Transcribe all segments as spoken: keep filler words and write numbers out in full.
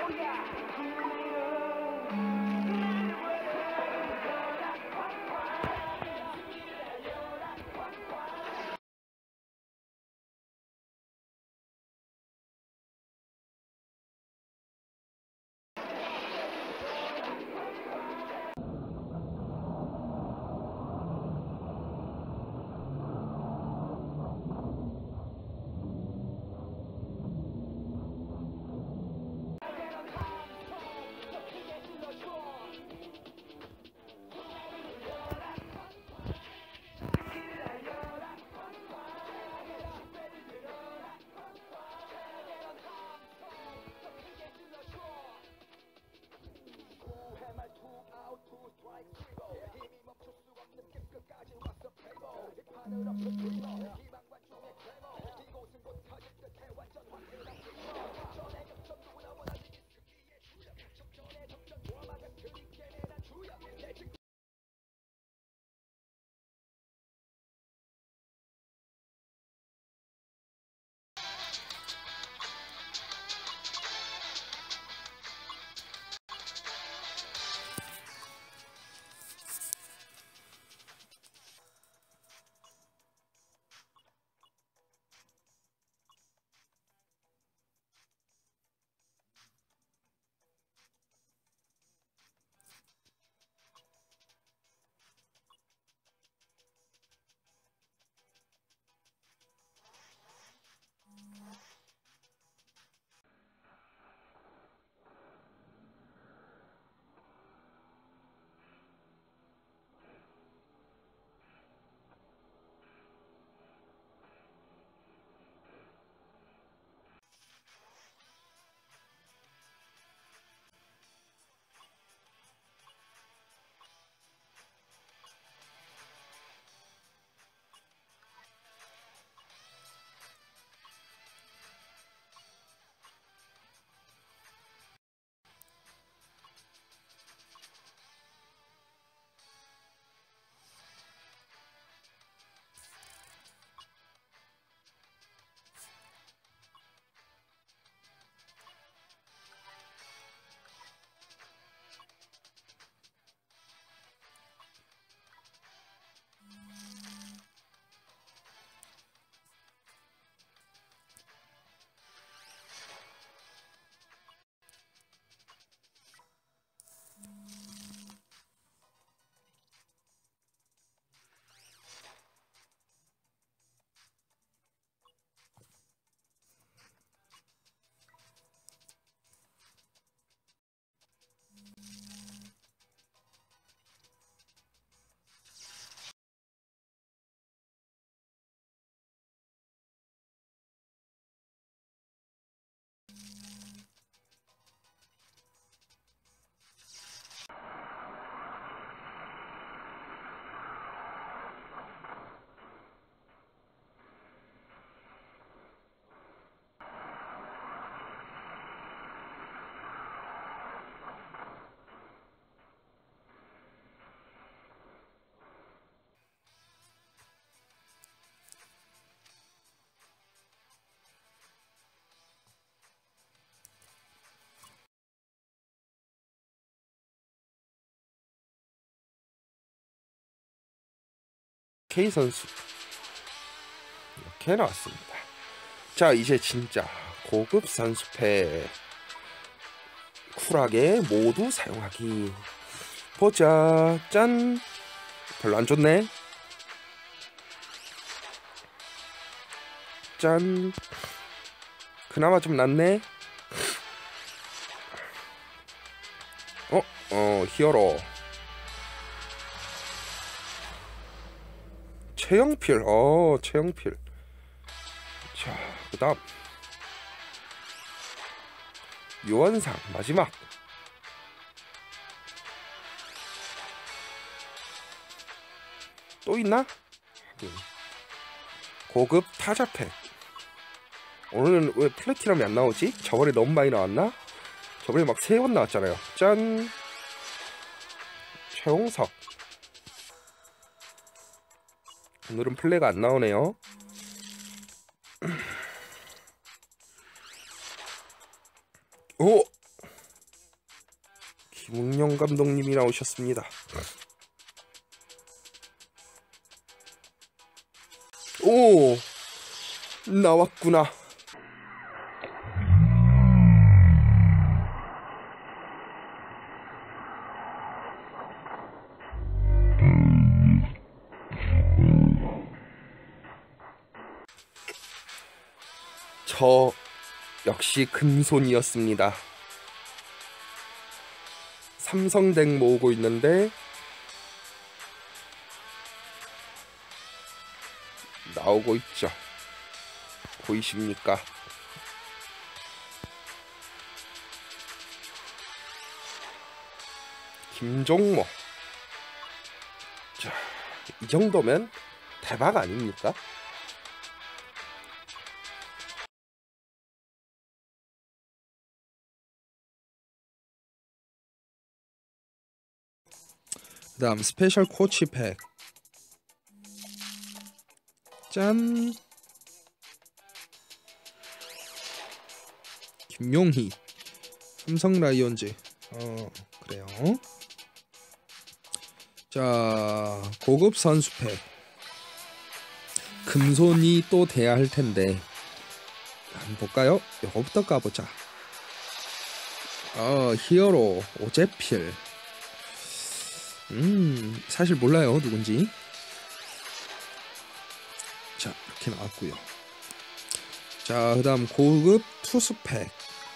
K 선수 이렇게 나왔습니다. 자, 이제 진짜 고급 선수패 쿨하게 모두 사용하기. 보자. 짠. 별로 안 좋네. 짠. 그나마 좀 낫네. 어? 어 히어로 최영필. 어 최영필. 자, 그 다음 요원상 마지막. 또 있나? 고급 타자팩. 오늘은 왜 플래티넘이 안 나오지? 저번에 너무 많이 나왔나? 저번에 막 세 번 나왔잖아요. 짠. 최용석. 오늘은 플레이가 안 나오네요. 오! 감독님이 나오셨습니다. 오, 나왔구나. 저 역시 금손이었습니다. 삼성덱 모으고 있는데 나오고 있죠. 보이십니까? 김종모. 자, 이 정도면 대박 아닙니까? 그 다음 스페셜 코치 팩. 짠. 김용희 삼성 라이온즈. 어 그래요. 자, 고급 선수 팩. 금손이 또 돼야 할 텐데 한번 볼까요? 이거부터 까보자. 어 히어로 오재필. 음 사실 몰라요 누군지. 자, 이렇게 나왔고요. 자, 그 다음 고급 투수팩.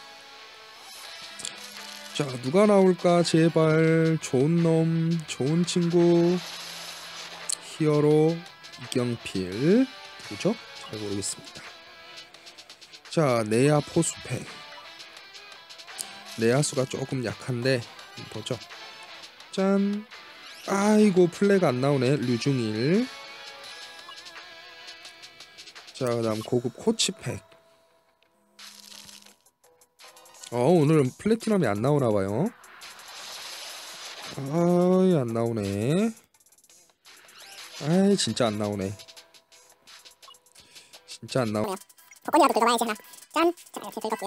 자, 누가 나올까? 제발. 좋은 놈, 좋은 친구. 히어로 이경필. 누구죠? 잘 모르겠습니다. 자, 내야 포수팩. 내야수가 조금 약한데 보죠. 짠. 아이고, 플레이가 안 나오네. 류중일. 자, 그 다음 고급 코치팩. 어 오늘은 플래티넘이 안 나오나봐요. 아이 안 나오네. 아이 진짜 안 나오네. 진짜 안 나오. 복권이라도 긁어봐야지 하나. 짠. 자, 이렇게 긁었고요.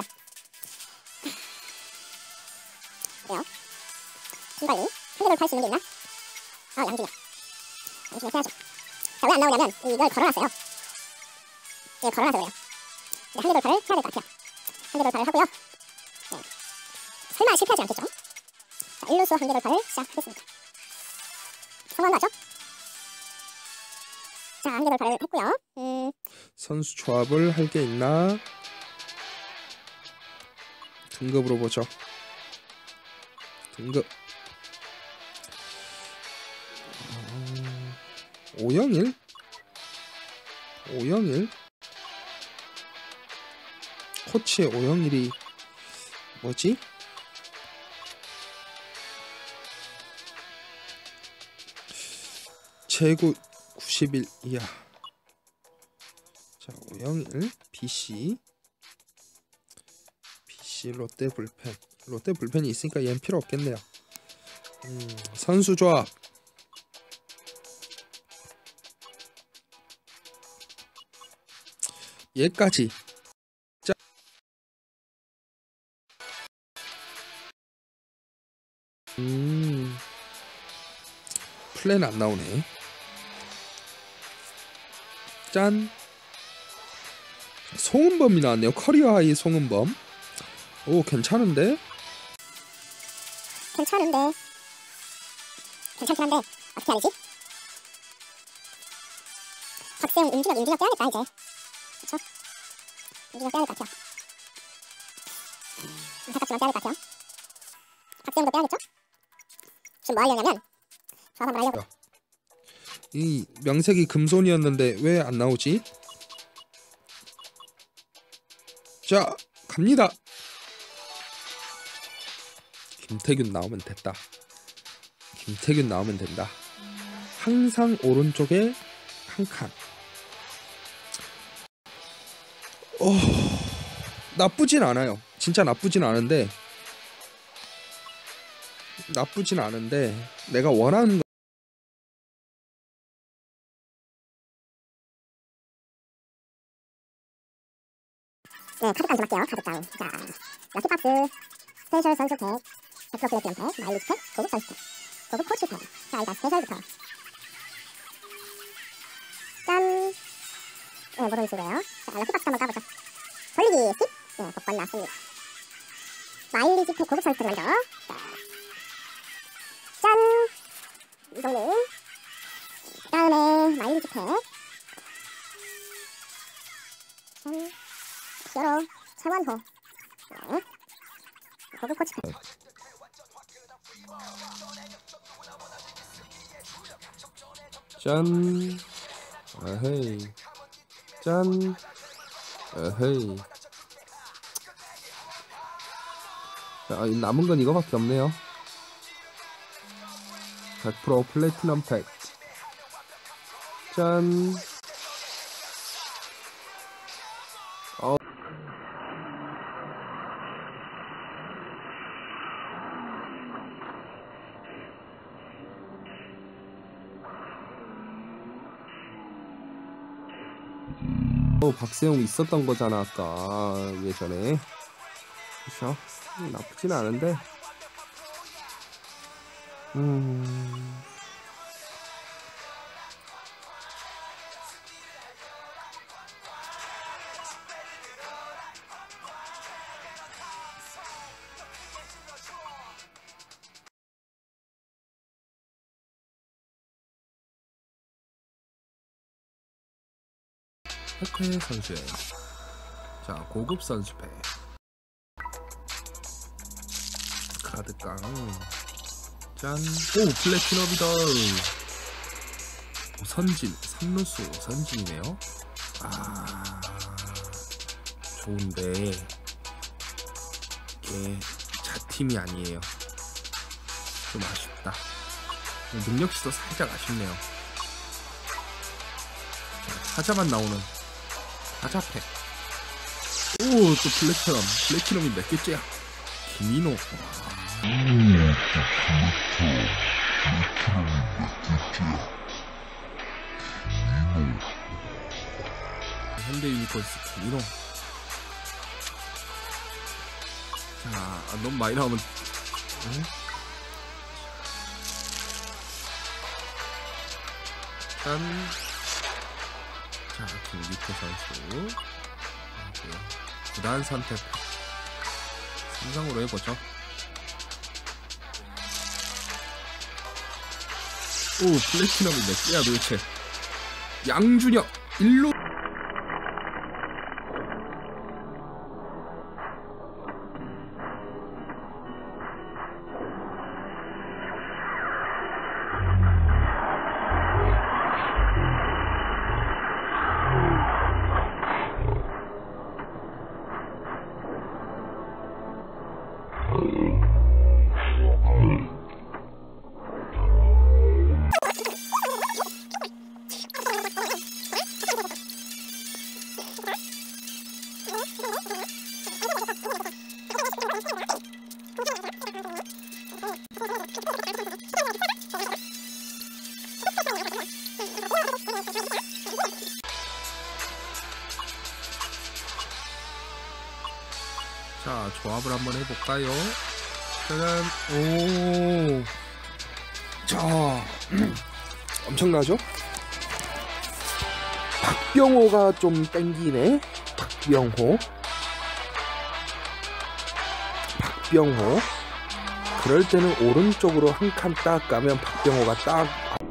그래요. 신발리 한개를 팔 수 있는 게 있나? 아, 양준이야. 양준이 해야죠. 자, 왜 안 나오냐면 이걸 걸어놨어요. 이걸 걸어놔서 그래요. 한 개 돌파를 해야 될 것 같아요. 한 개 돌파를 하고요. 네. 설마 실패하지 않겠죠? 자, 일루수 한 개 돌파를 시작하겠습니다. 성공하죠? 자, 한 개 돌파를 했고요. 음. 선수 조합을 할 게 있나? 등급으로 보죠. 등급. 어... 오영일? 오영일? 코치의 오영일이 뭐지? 제구 구십일 이하. 자, 오영일 비씨 비씨 롯데 불펜. 롯데 불펜이 있으니까 얘는 필요 없겠네요. 음, 선수 조합. 얘까지. 자, 음, 플랜 안 나오네. 짠. 송은범이 나왔네요. 커리어 하이 송은범. 오, 괜찮은데? 괜찮은데. 괜찮긴 한데 어떻게 해야 되지? 박세웅, 임준혁, 임준혁 빼야겠다 이제. 그쵸? 임준혁 빼야 될 것 같아요. 안타깝지만 빼야 될 것 같아요. 박세웅도 빼야겠죠? 지금 뭐 하려냐면 조합 한번 하려고. 이 명색이 금손이었는데 왜 안 나오지? 자, 갑니다. 김태균 나오면 됐다. 김태균 나오면 된다. 항상 오른쪽에 한 칸. 어, 나쁘진 않아요. 진짜 나쁘진 않은데 나쁘진 않은데 내가 원하는 거. 네, 카드깡 좀 할게요. 카드깡. 자, 럭키박스 스페셜 선수 팩. 백 퍼센트 플래티넘 팩, 마일리지 팩, 고급 선수 팩, 고급 코치 팩. 자, 일단 스페셜부터. 짠! 네, 모델 있고요. 자, 럭키박스 한번 까보죠. 돌리기 십! 네, 복권 나왔습니다. 마일리지 팩 고급 선수 팩 먼저. 자, 짠! 이동님. 다음에 마일리지 팩. 짠. 히어로 최원호. 네. 고급 코치 팩. 짠. 아헤이. 짠. 아헤이. 자, 남은 건 이거밖에 없네요. 백 퍼센트 플래티넘 팩. 짠. 어. 어, 박세웅 있었던 거잖아 아까 예전에. 그쵸? 나쁘진 않은데 음... 혜태 선수의 자 고급 선수패 카드깡 짠. 오 플래티넘이다. 오선진 삼루수 오선진이네요. 아 좋은데 이게 자팀이 아니에요. 좀 아쉽다. 능력치도 살짝 아쉽네요. 자, 타자만 나오는 타자팩. 오 또 플래티넘. 플래티넘이 몇 개째야. 김인호. 음. 현대 유니콘스 김인호. 자 너무 많이 나오면 응? 짠. 자 김기태 선수 구단 선택 삼성으로 해보죠. 오 플래티넘이 몇 개야 도대체. 양준혁 일루. 자 조합을 한번 해볼까요? 짜잔. 오. 자 엄청나죠? 박병호가 좀 땡기네. 박병호 박병호 그럴 때는 오른쪽으로 한 칸 딱 가면 박병호가 딱